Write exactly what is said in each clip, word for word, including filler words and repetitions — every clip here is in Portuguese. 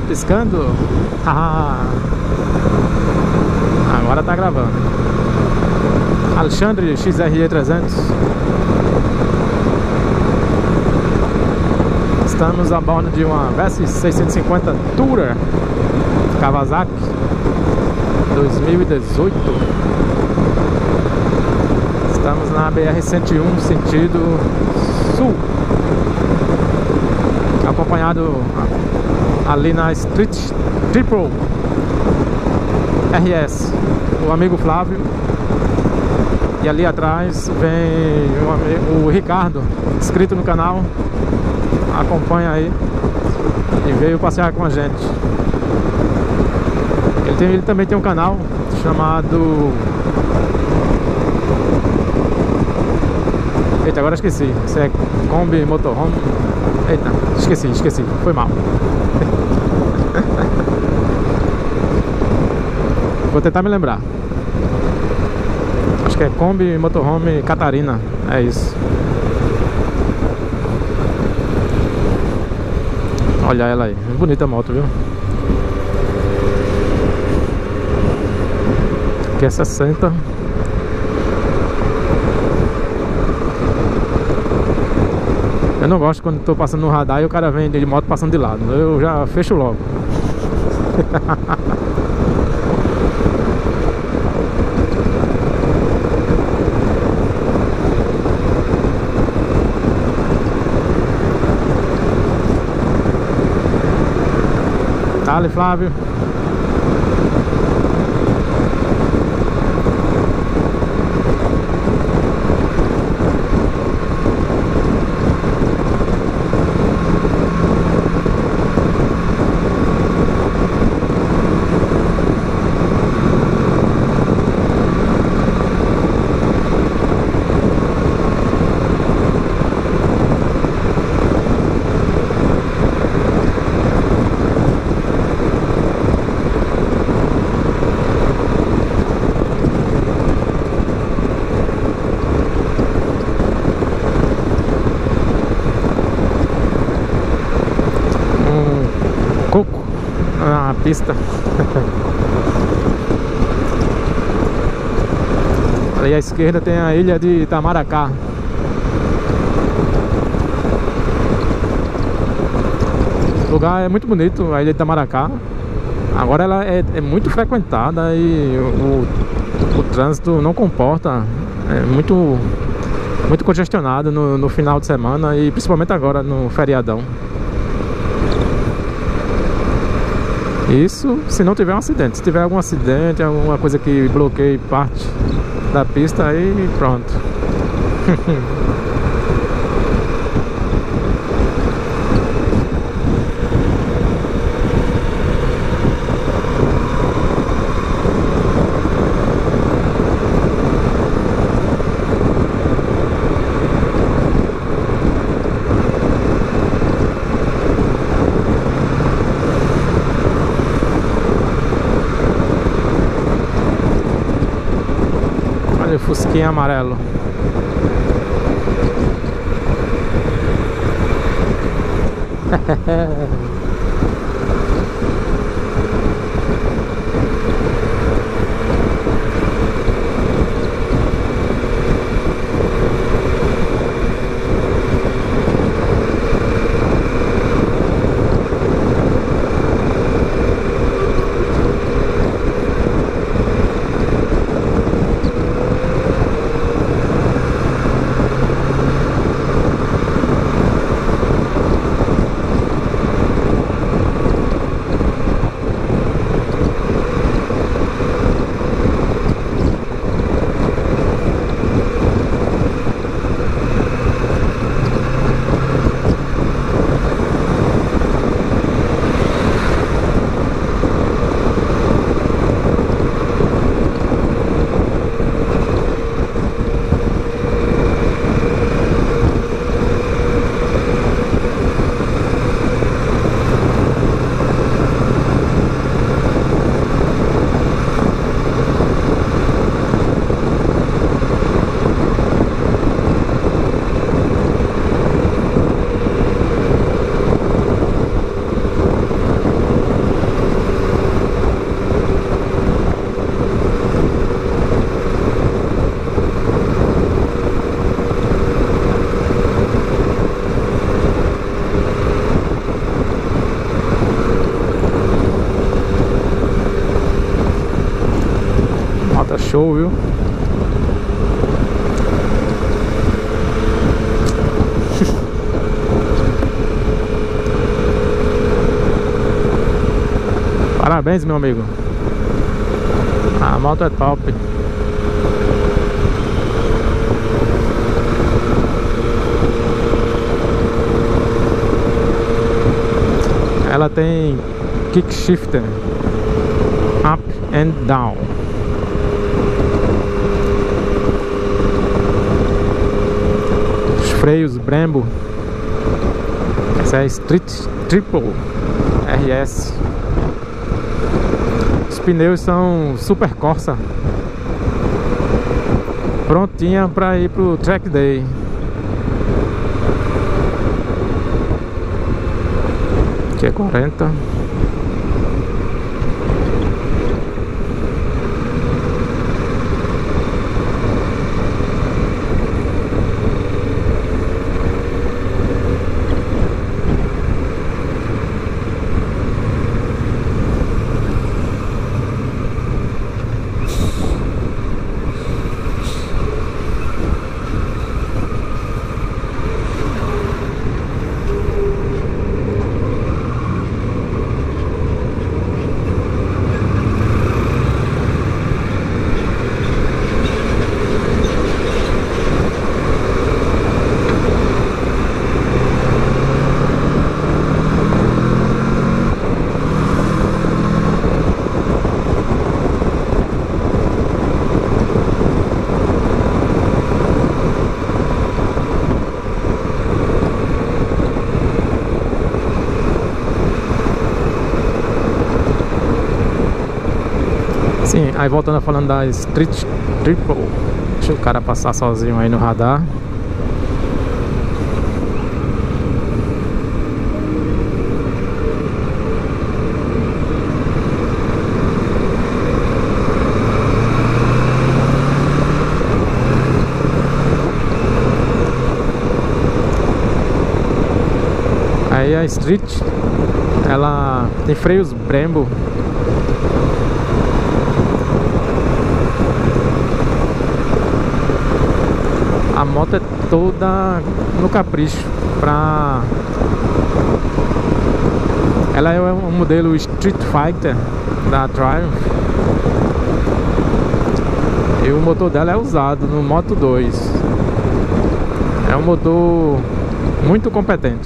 Tá piscando? Agora tá gravando. Alexandre X R E trezentos. Estamos a bordo de uma Versys seiscentos e cinquenta Tourer Kawasaki dois mil e dezoito. Estamos na B R cento e um, sentido sul, acompanhado ali na Street Triple R S o amigo Flávio, e ali atrás vem o, amigo, o Ricardo, inscrito no canal, acompanha aí e veio passear com a gente. Ele, tem, ele também tem um canal chamado... Eita, agora esqueci. Isso é Kombi Motorhome. Eita, esqueci, esqueci. Foi mal. Vou tentar me lembrar. Acho que é Kombi Motorhome Catarina. É isso. Olha ela aí. Bonita a moto, viu? Aqui é sessenta. Eu não gosto quando estou passando no radar e o cara vem de moto passando de lado. Eu já fecho logo. Dale, Flávio. Na pista. Ali à esquerda tem a ilha de Itamaracá. O lugar é muito bonito, a ilha de Itamaracá. Agora ela é, é muito frequentada e o, o trânsito não comporta. É muito, muito congestionado no, no final de semana e principalmente agora no feriadão. Isso se não tiver um acidente. Se tiver algum acidente, alguma coisa que bloqueie parte da pista, aí pronto. Fusquinha amarelo. Parabéns, meu amigo. A moto é top. Ela tem kick shifter up and down. Os freios Brembo. Essa é a Street Triple R S. Os pneus são Super Corsa, prontinha para ir pro track day. Aqui é quarenta. Sim, aí voltando a falando da Street Triple. Deixa o cara passar sozinho aí no radar. Aí a Street, ela tem freios Brembo. A moto é toda no capricho pra... Ela é um modelo Street Fighter da Triumph. E o motor dela é usado no Moto dois. É um motor muito competente.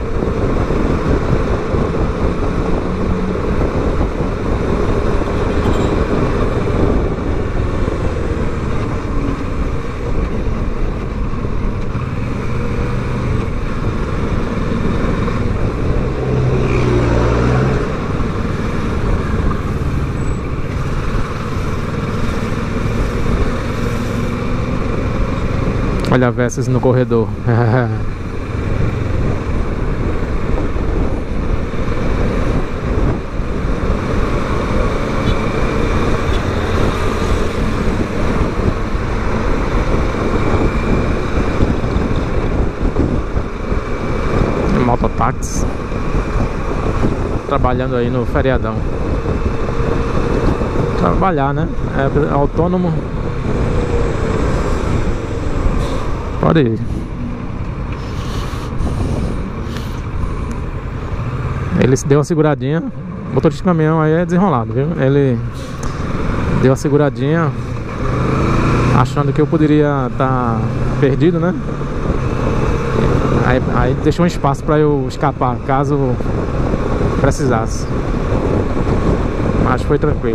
Olha a Versys no corredor. Mototáxi. Trabalhando aí no feriadão. Trabalhar, né? É autônomo. Pode ir. Ele deu uma seguradinha. O motorista de caminhão aí é desenrolado, viu? Ele deu uma seguradinha, achando que eu poderia estar perdido, né? Aí, aí deixou um espaço para eu escapar, caso precisasse. Mas foi tranquilo.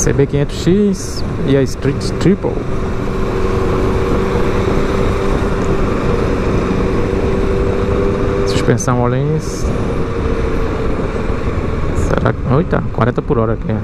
C B quinhentos X e a Street Triple. Suspensão Öhlins. Será que... Eita, quarenta por hora aqui.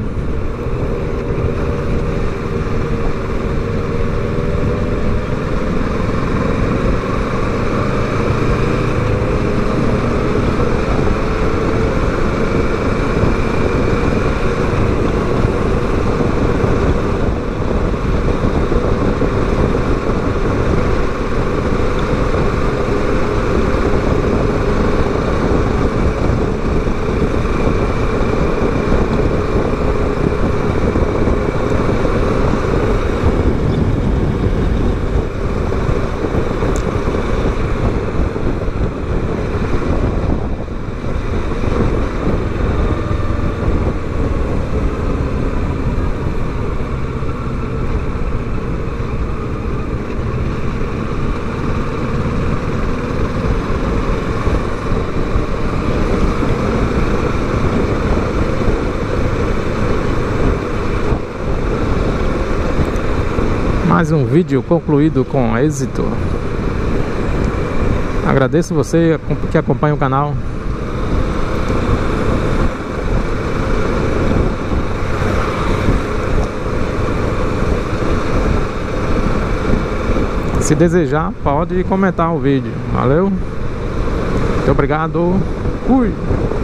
Mais um vídeo concluído com êxito. Agradeço você que acompanha o canal. Se desejar, pode comentar o vídeo. Valeu? Muito obrigado. Fui!